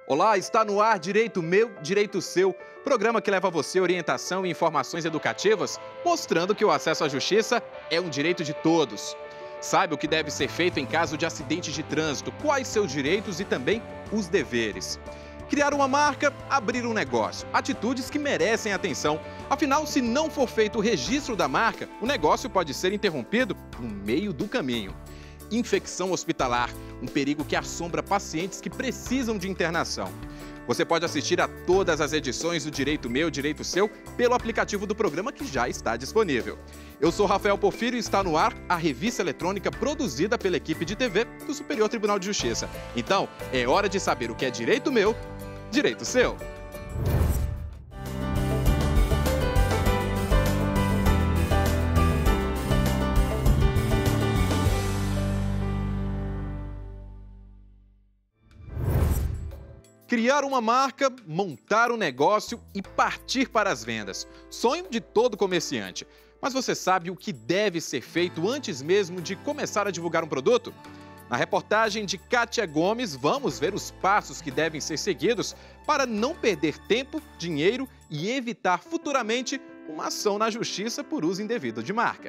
Olá, está no ar Direito Meu, Direito Seu, programa que leva a você orientação e informações educativas, mostrando que o acesso à justiça é um direito de todos. Saiba o que deve ser feito em caso de acidente de trânsito, quais seus direitos e também os deveres. Criar uma marca, abrir um negócio, atitudes que merecem atenção. Afinal, se não for feito o registro da marca, o negócio pode ser interrompido no meio do caminho. Infecção hospitalar, um perigo que assombra pacientes que precisam de internação. Você pode assistir a todas as edições do Direito Meu, Direito Seu pelo aplicativo do programa que já está disponível. Eu sou Rafael Porfírio e está no ar a revista eletrônica produzida pela equipe de TV do Superior Tribunal de Justiça. Então, é hora de saber o que é Direito Meu, Direito Seu. Criar uma marca, montar um negócio e partir para as vendas. Sonho de todo comerciante. Mas você sabe o que deve ser feito antes mesmo de começar a divulgar um produto? Na reportagem de Kátia Gomes, vamos ver os passos que devem ser seguidos para não perder tempo, dinheiro e evitar futuramente uma ação na justiça por uso indevido de marca.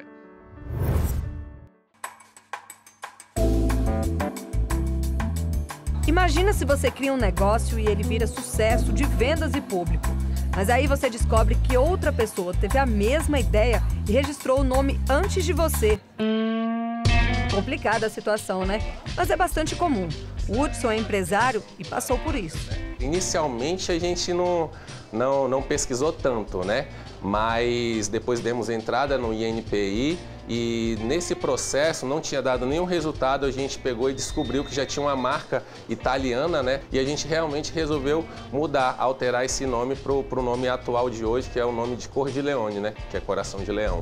Imagina se você cria um negócio e ele vira sucesso de vendas e público. Mas aí você descobre que outra pessoa teve a mesma ideia e registrou o nome antes de você. Complicada a situação, né? Mas é bastante comum. O Hudson é empresário e passou por isso. Inicialmente a gente não pesquisou tanto, né? Mas depois demos entrada no INPI e nesse processo não tinha dado nenhum resultado, a gente pegou e descobriu que já tinha uma marca italiana, né? E a gente realmente resolveu mudar, alterar esse nome para o nome atual de hoje, que é o nome de Cor de Leone, né? Que é Coração de Leão.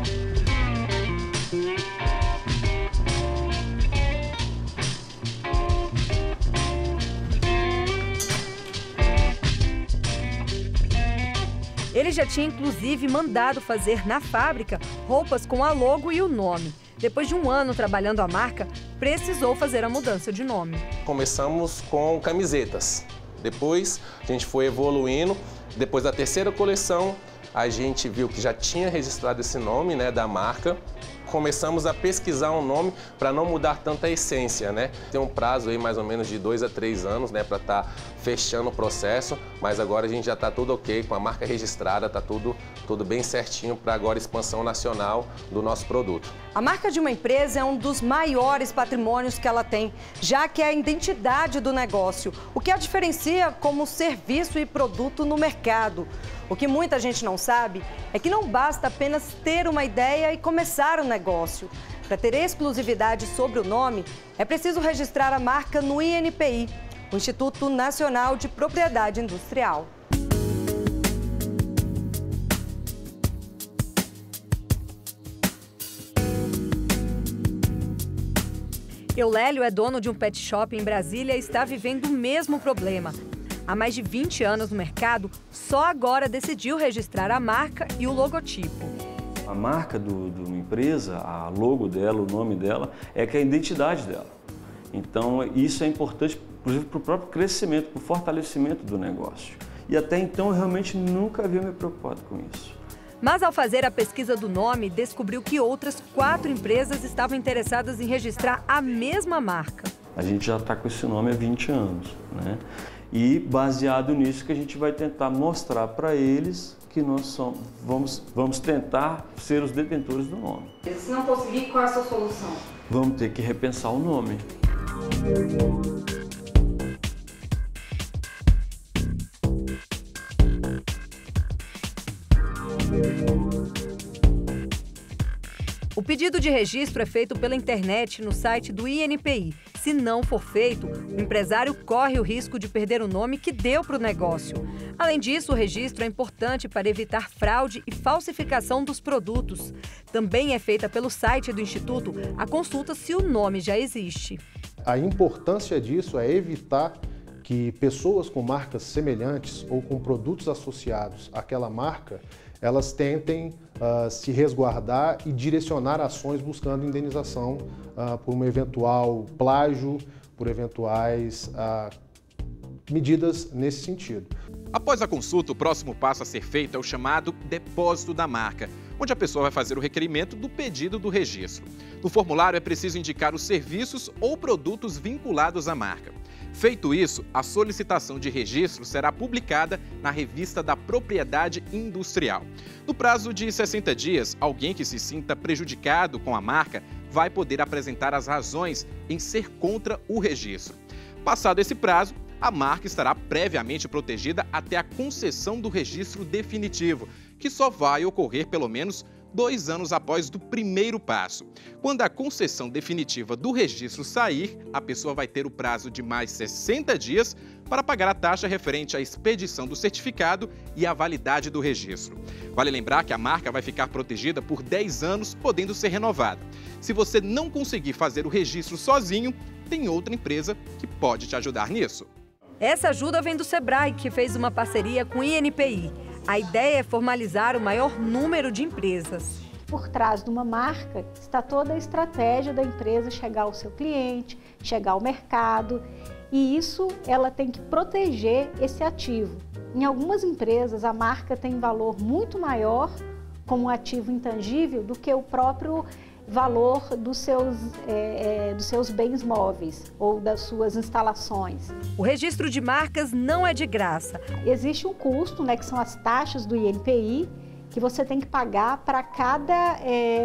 Ele já tinha, inclusive, mandado fazer na fábrica roupas com a logo e o nome. Depois de um ano trabalhando a marca, precisou fazer a mudança de nome. Começamos com camisetas. Depois a gente foi evoluindo. Depois da terceira coleção, a gente viu que já tinha registrado esse nome, né, da marca. Começamos a pesquisar um nome para não mudar tanta essência, né? Tem um prazo aí mais ou menos de 2 a 3 anos, né, para estar fechando o processo, mas agora a gente já está tudo ok, com a marca registrada, está tudo bem certinho para agora a expansão nacional do nosso produto. A marca de uma empresa é um dos maiores patrimônios que ela tem, já que é a identidade do negócio, o que a diferencia como serviço e produto no mercado. O que muita gente não sabe é que não basta apenas ter uma ideia e começar um negócio. Para ter exclusividade sobre o nome, é preciso registrar a marca no INPI, o Instituto Nacional de Propriedade Industrial. Eulélio é dono de um pet shop em Brasília e está vivendo o mesmo problema. Há mais de 20 anos no mercado, só agora decidiu registrar a marca e o logotipo. A marca de uma empresa, a logo dela, o nome dela, é que é a identidade dela. Então, isso é importante, inclusive, para o próprio crescimento, para o fortalecimento do negócio. E até então, eu realmente nunca havia me preocupado com isso. Mas, ao fazer a pesquisa do nome, descobriu que outras 4 empresas estavam interessadas em registrar a mesma marca. A gente já está com esse nome há 20 anos, né? E, baseado nisso, que a gente vai tentar mostrar para eles que nós vamos tentar ser os detentores do nome. Se não conseguir, qual é a sua solução? Vamos ter que repensar o nome. O pedido de registro é feito pela internet no site do INPI. Se não for feito, o empresário corre o risco de perder o nome que deu para o negócio. Além disso, o registro é importante para evitar fraude e falsificação dos produtos. Também é feita pelo site do Instituto a consulta se o nome já existe. A importância disso é evitar que pessoas com marcas semelhantes ou com produtos associados àquela marca, elas tentem se resguardar e direcionar ações buscando indenização por um eventual plágio, por eventuais medidas nesse sentido. Após a consulta, o próximo passo a ser feito é o chamado depósito da marca, onde a pessoa vai fazer o requerimento do pedido do registro. No formulário é preciso indicar os serviços ou produtos vinculados à marca. Feito isso, a solicitação de registro será publicada na Revista da Propriedade Industrial. No prazo de 60 dias, alguém que se sinta prejudicado com a marca vai poder apresentar as razões em ser contra o registro. Passado esse prazo, a marca estará previamente protegida até a concessão do registro definitivo, que só vai ocorrer pelo menos 2 anos após do primeiro passo. Quando a concessão definitiva do registro sair, a pessoa vai ter o prazo de mais 60 dias para pagar a taxa referente à expedição do certificado e à validade do registro. Vale lembrar que a marca vai ficar protegida por 10 anos, podendo ser renovada. Se você não conseguir fazer o registro sozinho, tem outra empresa que pode te ajudar nisso. Essa ajuda vem do Sebrae, que fez uma parceria com o INPI. A ideia é formalizar o maior número de empresas. Por trás de uma marca está toda a estratégia da empresa chegar ao seu cliente, chegar ao mercado, e isso ela tem que proteger esse ativo. Em algumas empresas, a marca tem valor muito maior como um ativo intangível do que o próprio valor dos seus bens móveis ou das suas instalações. O registro de marcas não é de graça. Existe um custo, que são as taxas do INPI, que você tem que pagar para cada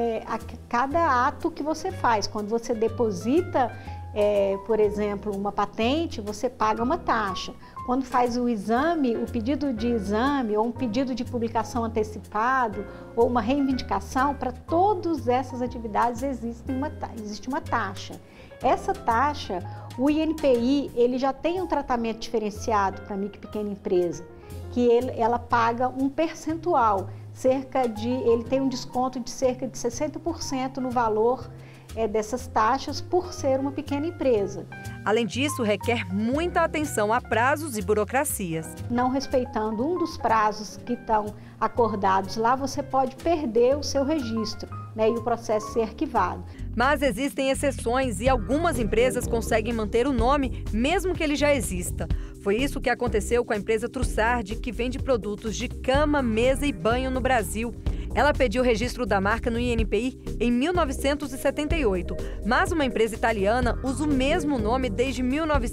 ato que você faz. Quando você deposita, por exemplo, uma patente, você paga uma taxa. Quando faz o exame, o pedido de exame ou um pedido de publicação antecipado ou uma reivindicação, para todas essas atividades existe uma taxa. Essa taxa, o INPI, ele já tem um tratamento diferenciado para micro e pequena empresa, que ela paga um percentual, ele tem um desconto de cerca de 60% no valor dessas taxas por ser uma pequena empresa. Além disso, requer muita atenção a prazos e burocracias. Não respeitando um dos prazos que estão acordados lá, você pode perder o seu registro, e o processo ser arquivado. Mas existem exceções e algumas empresas conseguem manter o nome, mesmo que ele já exista. Foi isso que aconteceu com a empresa Trussardi, que vende produtos de cama, mesa e banho no Brasil. Ela pediu o registro da marca no INPI em 1978, mas uma empresa italiana usa o mesmo nome desde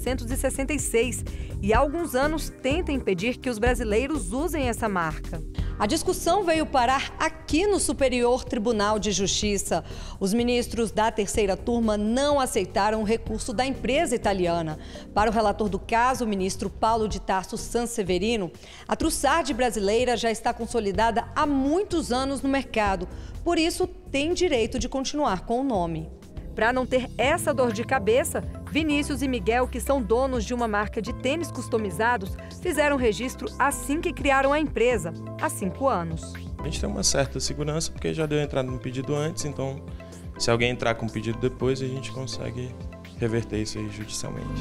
1966 e há alguns anos tenta impedir que os brasileiros usem essa marca. A discussão veio parar aqui no Superior Tribunal de Justiça. Os ministros da terceira turma não aceitaram o recurso da empresa italiana. Para o relator do caso, o ministro Paulo de Tarso Sanseverino, a Trussardi brasileira já está consolidada há muitos anos no mercado. Por isso, tem direito de continuar com o nome. Para não ter essa dor de cabeça, Vinícius e Miguel, que são donos de uma marca de tênis customizados, fizeram registro assim que criaram a empresa, há 5 anos. A gente tem uma certa segurança porque já deu entrada no pedido antes, então se alguém entrar com o pedido depois, a gente consegue reverter isso aí judicialmente.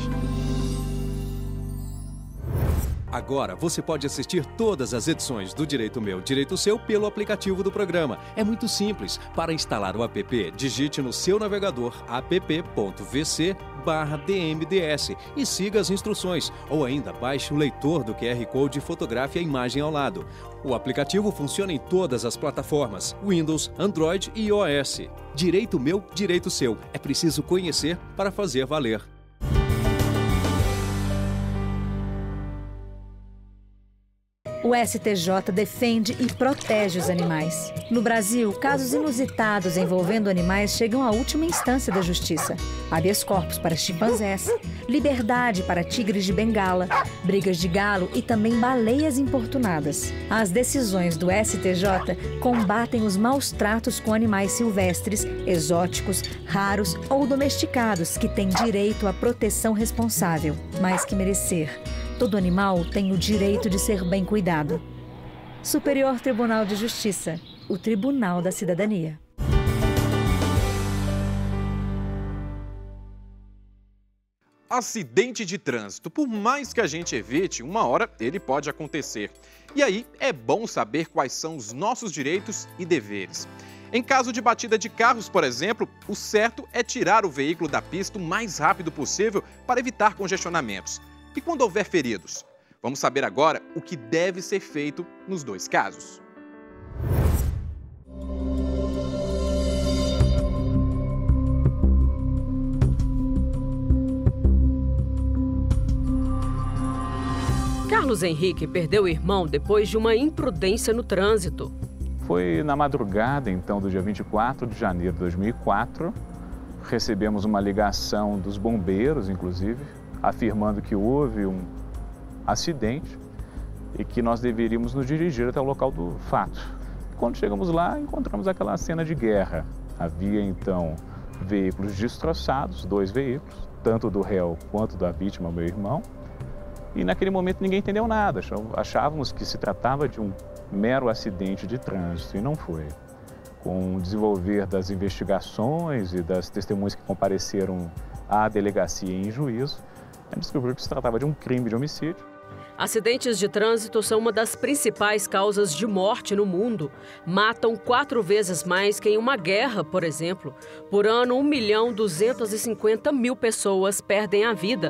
Agora você pode assistir todas as edições do Direito Meu, Direito Seu pelo aplicativo do programa. É muito simples. Para instalar o app, digite no seu navegador app.vc/dmds e siga as instruções. Ou ainda baixe o leitor do QR Code e fotografe a imagem ao lado. O aplicativo funciona em todas as plataformas, Windows, Android e iOS. Direito Meu, Direito Seu. É preciso conhecer para fazer valer. O STJ defende e protege os animais. No Brasil, casos inusitados envolvendo animais chegam à última instância da justiça. Habeas corpus para chimpanzés, liberdade para tigres de Bengala, brigas de galo e também baleias importunadas. As decisões do STJ combatem os maus tratos com animais silvestres, exóticos, raros ou domesticados que têm direito à proteção responsável. Mais que merecer. Todo animal tem o direito de ser bem cuidado. Superior Tribunal de Justiça, o Tribunal da Cidadania. Acidente de trânsito. Por mais que a gente evite, uma hora ele pode acontecer. E aí é bom saber quais são os nossos direitos e deveres. Em caso de batida de carros, por exemplo, o certo é tirar o veículo da pista o mais rápido possível para evitar congestionamentos. E quando houver feridos? Vamos saber agora o que deve ser feito nos dois casos. Carlos Henrique perdeu o irmão depois de uma imprudência no trânsito. Foi na madrugada, então, do dia 24 de janeiro de 2004, recebemos uma ligação dos bombeiros, inclusive, afirmando que houve um acidente e que nós deveríamos nos dirigir até o local do fato. Quando chegamos lá, encontramos aquela cena de guerra. Havia, então, veículos destroçados, 2 veículos, tanto do réu quanto da vítima, meu irmão. E naquele momento ninguém entendeu nada, achávamos que se tratava de um mero acidente de trânsito e não foi. Com o desenvolver das investigações e das testemunhas que compareceram à delegacia em juízo, a gente descobriu que se tratava de um crime de homicídio. Acidentes de trânsito são uma das principais causas de morte no mundo. Matam 4 vezes mais que em uma guerra, por exemplo. Por ano, 1.250.000 pessoas perdem a vida.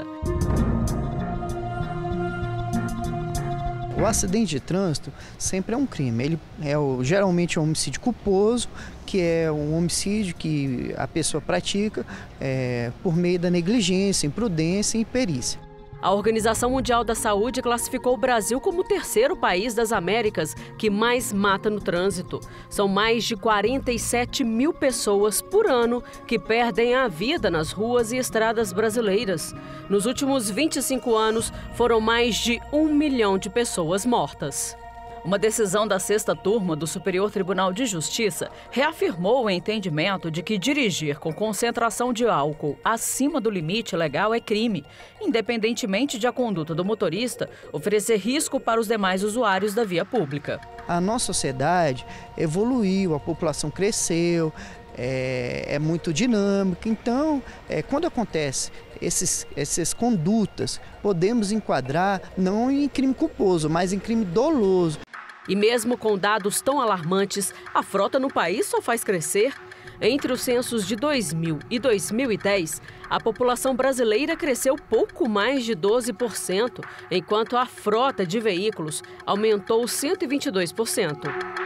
O acidente de trânsito sempre é um crime. Ele geralmente é um homicídio culposo, que é um homicídio que a pessoa pratica por meio da negligência, imprudência e imperícia. A Organização Mundial da Saúde classificou o Brasil como o 3º país das Américas que mais mata no trânsito. São mais de 47.000 pessoas por ano que perdem a vida nas ruas e estradas brasileiras. Nos últimos 25 anos, foram mais de 1 milhão de pessoas mortas. Uma decisão da 6ª turma do Superior Tribunal de Justiça reafirmou o entendimento de que dirigir com concentração de álcool acima do limite legal é crime, independentemente de a conduta do motorista oferecer risco para os demais usuários da via pública. A nossa sociedade evoluiu, a população cresceu, é muito dinâmica. Então, quando acontece essas condutas, podemos enquadrar não em crime culposo, mas em crime doloso. E mesmo com dados tão alarmantes, a frota no país só faz crescer. Entre os censos de 2000 e 2010, a população brasileira cresceu pouco mais de 12%, enquanto a frota de veículos aumentou 122%.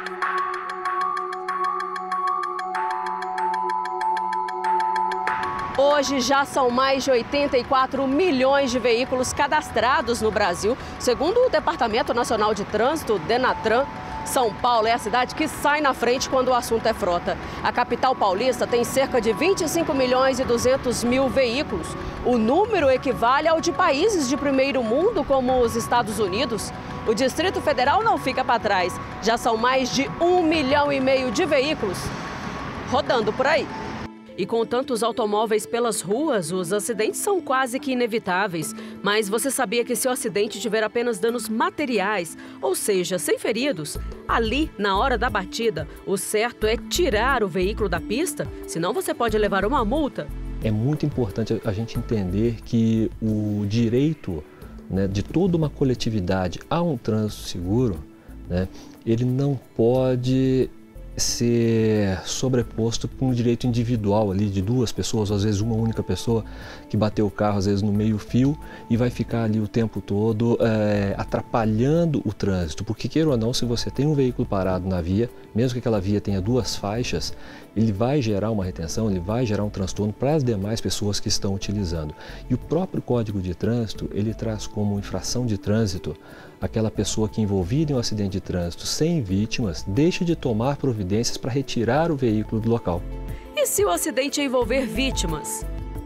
Hoje já são mais de 84 milhões de veículos cadastrados no Brasil, segundo o Departamento Nacional de Trânsito, Denatran. São Paulo é a cidade que sai na frente quando o assunto é frota. A capital paulista tem cerca de 25 milhões e 200 mil veículos. O número equivale ao de países de primeiro mundo, como os Estados Unidos. O Distrito Federal não fica para trás. Já são mais de 1,5 milhão de veículos rodando por aí. E com tantos automóveis pelas ruas, os acidentes são quase que inevitáveis. Mas você sabia que se o acidente tiver apenas danos materiais, ou seja, sem feridos, ali, na hora da batida, o certo é tirar o veículo da pista, senão você pode levar uma multa? É muito importante a gente entender que o direito, né, de toda uma coletividade a um trânsito seguro, né, ele não pode ser sobreposto por um direito individual ali de 2 pessoas, ou às vezes uma única pessoa que bateu o carro, às vezes no meio-fio, e vai ficar ali o tempo todo atrapalhando o trânsito. Porque, queira ou não, se você tem um veículo parado na via, mesmo que aquela via tenha 2 faixas, ele vai gerar uma retenção, ele vai gerar um transtorno para as demais pessoas que estão utilizando. E o próprio Código de Trânsito, ele traz como infração de trânsito aquela pessoa que envolvida em um acidente de trânsito sem vítimas deixa de tomar providências para retirar o veículo do local. E se o acidente envolver vítimas?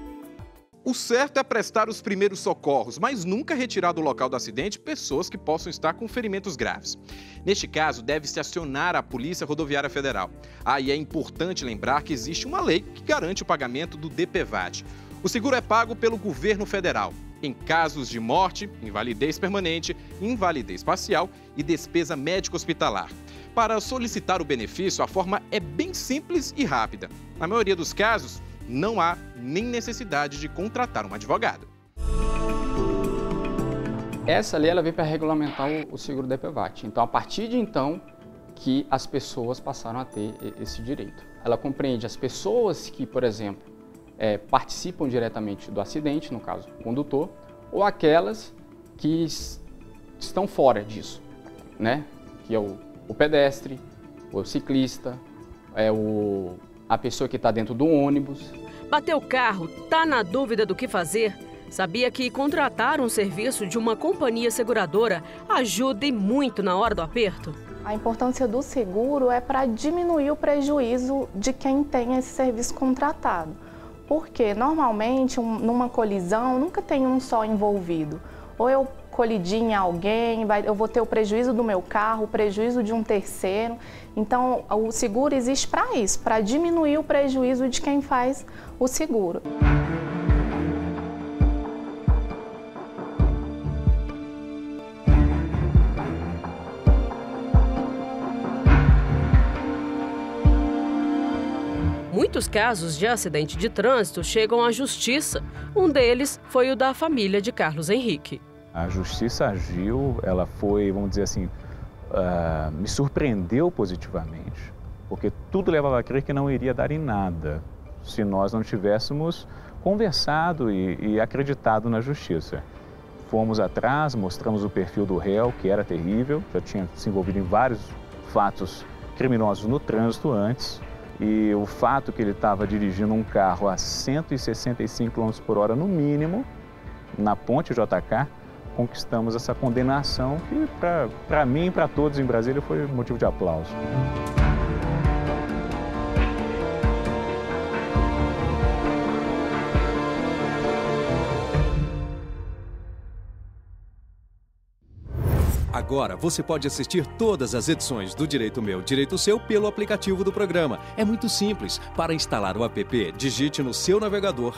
O certo é prestar os primeiros socorros, mas nunca retirar do local do acidente pessoas que possam estar com ferimentos graves. Neste caso, deve-se acionar a Polícia Rodoviária Federal. E é importante lembrar que existe uma lei que garante o pagamento do DPVAT. O seguro é pago pelo governo federal em casos de morte, invalidez permanente, invalidez parcial e despesa médico-hospitalar. Para solicitar o benefício, a forma é bem simples e rápida. Na maioria dos casos, não há nem necessidade de contratar um advogado. Essa lei ela veio para regulamentar o seguro DPVAT. Então, a partir de então, que as pessoas passaram a ter esse direito. Ela compreende as pessoas que, por exemplo, participam diretamente do acidente, no caso o condutor, ou aquelas que estão fora disso, né? Que é o pedestre, o ciclista, a pessoa que está dentro do ônibus. Bateu o carro, tá na dúvida do que fazer? Sabia que contratar um serviço de uma companhia seguradora ajuda e muito na hora do aperto? A importância do seguro é para diminuir o prejuízo de quem tem esse serviço contratado. Porque, normalmente, numa colisão, nunca tem um só envolvido. Ou eu colidi em alguém, eu vou ter o prejuízo do meu carro, o prejuízo de um terceiro. Então, o seguro existe para isso, para diminuir o prejuízo de quem faz o seguro. Muitos casos de acidente de trânsito chegam à justiça. Um deles foi o da família de Carlos Henrique. A justiça agiu, ela foi, vamos dizer assim, me surpreendeu positivamente, porque tudo levava a crer que não iria dar em nada se nós não tivéssemos conversado e acreditado na justiça. Fomos atrás, mostramos o perfil do réu, que era terrível, já tinha se envolvido em vários fatos criminosos no trânsito antes. E o fato que ele estava dirigindo um carro a 165 km por hora no mínimo, na ponte JK, conquistamos essa condenação que, para mim e para todos em Brasília, foi motivo de aplauso. Agora você pode assistir todas as edições do Direito Meu, Direito Seu pelo aplicativo do programa. É muito simples. Para instalar o app, digite no seu navegador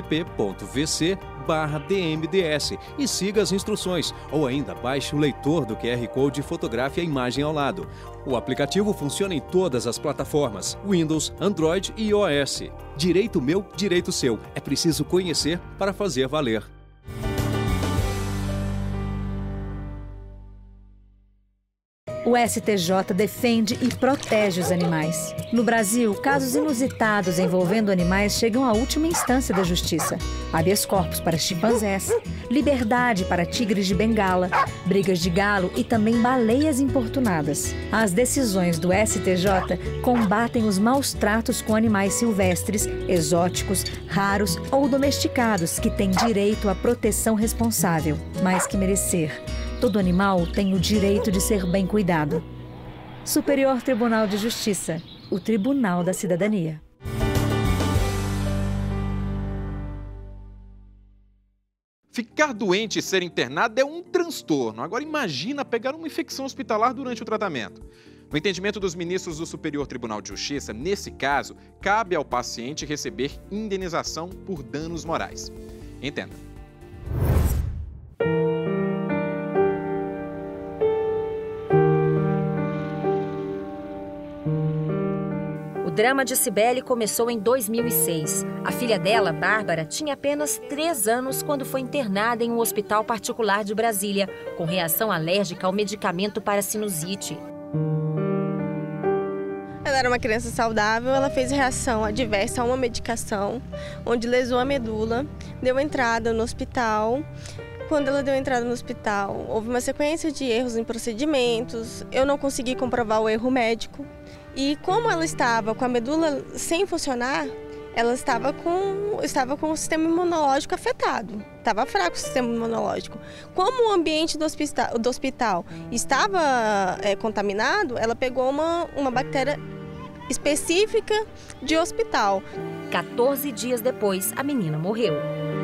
app.vc/dmds e siga as instruções. Ou ainda baixe o leitor do QR Code e fotografe a imagem ao lado. O aplicativo funciona em todas as plataformas, Windows, Android e iOS. Direito Meu, Direito Seu. É preciso conhecer para fazer valer. O STJ defende e protege os animais. No Brasil, casos inusitados envolvendo animais chegam à última instância da justiça. Habeas corpus para chimpanzés, liberdade para tigres de Bengala, brigas de galo e também baleias importunadas. As decisões do STJ combatem os maus tratos com animais silvestres, exóticos, raros ou domesticados que têm direito à proteção responsável, mais que merecer. Todo animal tem o direito de ser bem cuidado. Superior Tribunal de Justiça, o Tribunal da Cidadania. Ficar doente e ser internado é um transtorno. Agora imagina pegar uma infecção hospitalar durante o tratamento. No entendimento dos ministros do Superior Tribunal de Justiça, nesse caso, cabe ao paciente receber indenização por danos morais. Entenda. O drama de Cibele começou em 2006. A filha dela, Bárbara, tinha apenas 3 anos quando foi internada em um hospital particular de Brasília, com reação alérgica ao medicamento para sinusite. Ela era uma criança saudável, ela fez reação adversa a uma medicação, onde lesou a medula, deu entrada no hospital. Quando ela deu entrada no hospital, houve uma sequência de erros em procedimentos, eu não consegui comprovar o erro médico. E como ela estava com a medula sem funcionar, ela estava com o sistema imunológico afetado. Estava fraco o sistema imunológico. Como o ambiente do hospital estava contaminado, ela pegou uma bactéria específica de hospital. 14 dias depois, a menina morreu.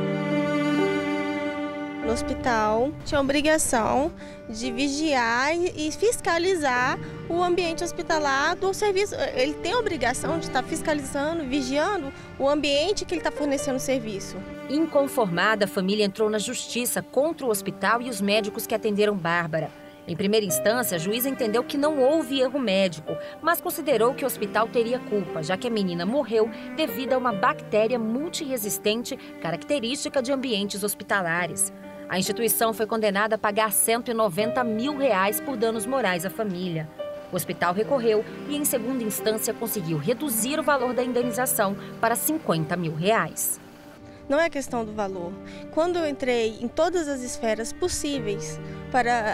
No hospital, tinha a obrigação de vigiar e fiscalizar o ambiente hospitalar do serviço. Ele tem a obrigação de estar fiscalizando, vigiando o ambiente que ele está fornecendo o serviço. Inconformada, a família entrou na justiça contra o hospital e os médicos que atenderam Bárbara. Em primeira instância, a juíza entendeu que não houve erro médico, mas considerou que o hospital teria culpa, já que a menina morreu devido a uma bactéria multiresistente característica de ambientes hospitalares. A instituição foi condenada a pagar R$190 mil por danos morais à família. O hospital recorreu e, em segunda instância, conseguiu reduzir o valor da indenização para R$50 mil. não é questão do valor. Quando eu entrei em todas as esferas possíveis para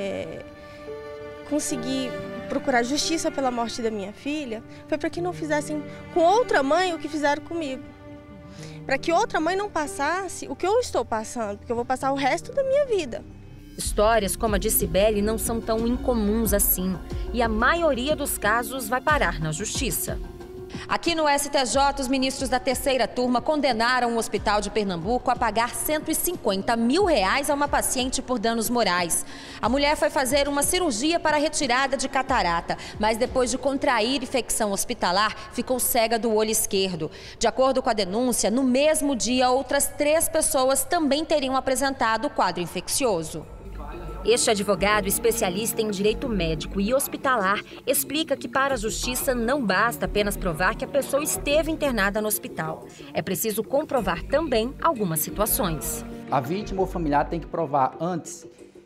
conseguir procurar justiça pela morte da minha filha, foi para que não fizessem com outra mãe o que fizeram comigo. Para que outra mãe não passasse o que eu estou passando, porque eu vou passar o resto da minha vida. Histórias como a de Cibele não são tão incomuns assim, e a maioria dos casos vai parar na justiça. Aqui no STJ, os ministros da terceira turma condenaram o Hospital de Pernambuco a pagar R$150 mil a uma paciente por danos morais. A mulher foi fazer uma cirurgia para retirada de catarata, mas depois de contrair infecção hospitalar, ficou cega do olho esquerdo. De acordo com a denúncia, no mesmo dia, outras 3 pessoas também teriam apresentado o quadro infeccioso. Este advogado especialista em direito médico e hospitalar explica que para a justiça não basta apenas provar que a pessoa esteve internada no hospital. É preciso comprovar também algumas situações. A vítima ou familiar tem que provar antes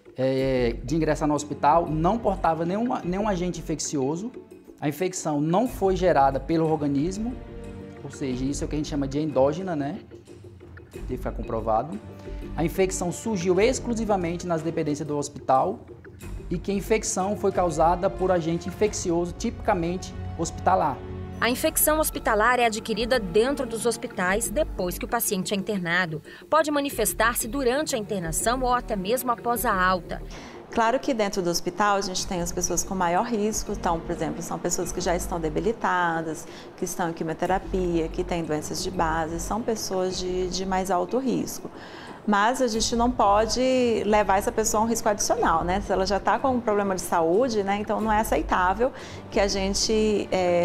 de ingressar no hospital, não portava nenhum agente infeccioso, a infecção não foi gerada pelo organismo, ou seja, isso é o que a gente chama de endógena, né? Tem que ficar comprovado. A infecção surgiu exclusivamente nas dependências do hospital e que a infecção foi causada por agente infeccioso tipicamente hospitalar. A infecção hospitalar é adquirida dentro dos hospitais depois que o paciente é internado. Pode manifestar-se durante a internação ou até mesmo após a alta. Claro que dentro do hospital a gente tem as pessoas com maior risco, então, por exemplo, são pessoas que já estão debilitadas, que estão em quimioterapia, que têm doenças de base, são pessoas de mais alto risco. Mas a gente não pode levar essa pessoa a um risco adicional, né? Se ela já está com um problema de saúde, né? Então não é aceitável que a gente,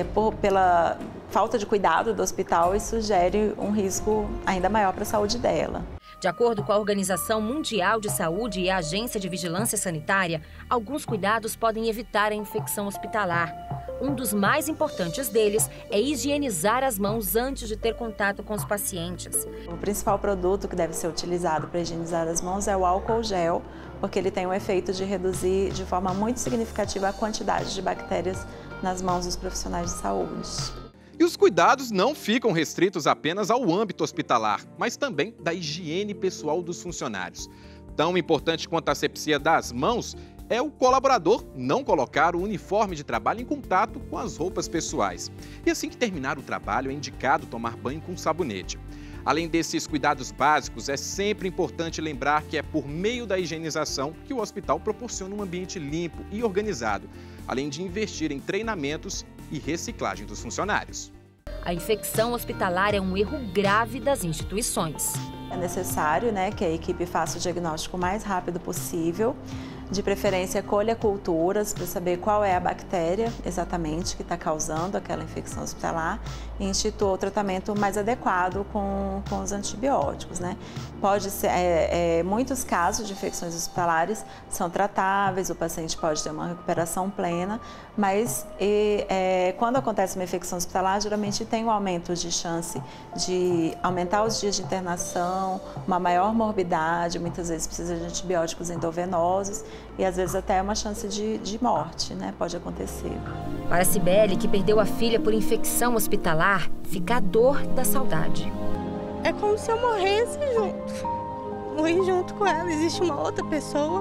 pela falta de cuidado do hospital, isso gere um risco ainda maior para a saúde dela. De acordo com a Organização Mundial de Saúde e a Agência de Vigilância Sanitária, alguns cuidados podem evitar a infecção hospitalar. Um dos mais importantes deles é higienizar as mãos antes de ter contato com os pacientes. O principal produto que deve ser utilizado para higienizar as mãos é o álcool gel, porque ele tem o efeito de reduzir de forma muito significativa a quantidade de bactérias nas mãos dos profissionais de saúde. E os cuidados não ficam restritos apenas ao âmbito hospitalar, mas também da higiene pessoal dos funcionários. Tão importante quanto a asepsia das mãos é o colaborador não colocar o uniforme de trabalho em contato com as roupas pessoais. E assim que terminar o trabalho, é indicado tomar banho com sabonete. Além desses cuidados básicos, é sempre importante lembrar que é por meio da higienização que o hospital proporciona um ambiente limpo e organizado, além de investir em treinamentos e reciclagem dos funcionários. A infecção hospitalar é um erro grave das instituições. É necessário, né, que a equipe faça o diagnóstico o mais rápido possível. De preferência, colha culturas para saber qual é a bactéria exatamente que está causando aquela infecção hospitalar e institua o tratamento mais adequado com os antibióticos, né? Pode ser, muitos casos de infecções hospitalares são tratáveis, o paciente pode ter uma recuperação plena, mas quando acontece uma infecção hospitalar, geralmente tem um aumento de chance de aumentar os dias de internação, uma maior morbidade, muitas vezes precisa de antibióticos endovenosos, e às vezes até uma chance de morte, né? Pode acontecer. Para Cibele, que perdeu a filha por infecção hospitalar, fica a dor da saudade. É como se eu morresse junto. Morri junto com ela. Existe uma outra pessoa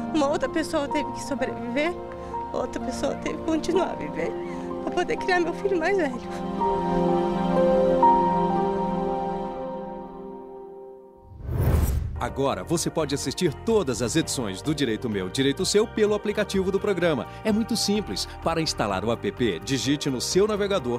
teve que sobreviver, outra pessoa teve que continuar a viver para poder criar meu filho mais velho. Agora você pode assistir todas as edições do Direito Meu, Direito Seu pelo aplicativo do programa. É muito simples. Para instalar o app, digite no seu navegador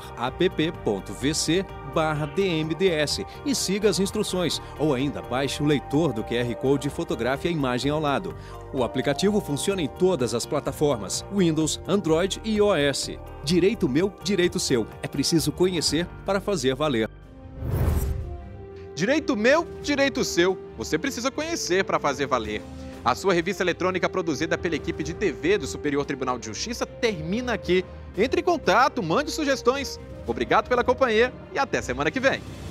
app.vc/dmds e siga as instruções. Ou ainda baixe o leitor do QR Code e fotografe a imagem ao lado. O aplicativo funciona em todas as plataformas, Windows, Android e iOS. Direito Meu, Direito Seu. É preciso conhecer para fazer valer. Direito Meu, Direito Seu. Você precisa conhecer para fazer valer. A sua revista eletrônica produzida pela equipe de TV do Superior Tribunal de Justiça termina aqui. Entre em contato, mande sugestões. Obrigado pela companhia e até semana que vem.